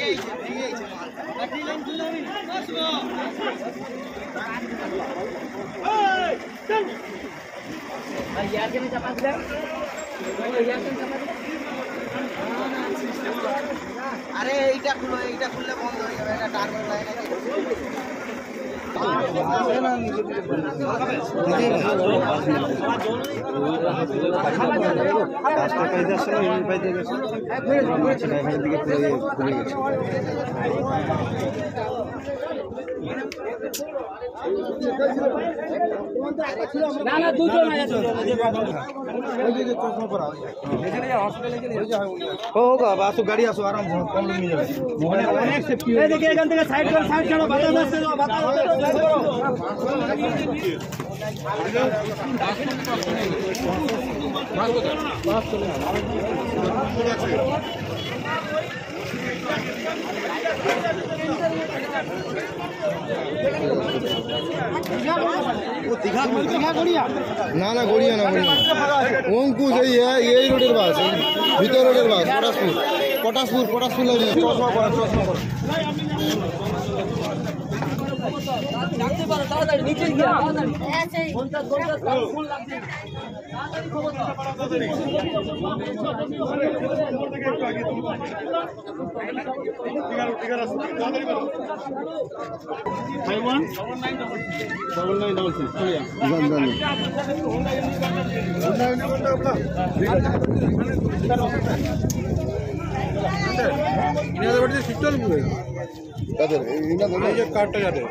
আরে এইটা খুললে বন্ধ হয়ে যাবে, এটা টার্গেট লাইন আছে। না না দুজন होगा आसो गाड़ी आसो आराम से कम लोग मिल जाए। देखिए एखान থেকে সাইড করো সাইড করো বাতাস আসছে দাও বাতাস না না গড়িয়া না অঙ্কুশ এই রোডের বাস, ভিতর রোডের বাস, পটাশপুর লাগে। চশমা করা ডাকতে পারো তাড়াতাড়ি নিচে গিয়ে তাড়াতাড়ি 50 ফুল লাগবে তাড়াতাড়ি খবর দাও। কার্ডটা যাবে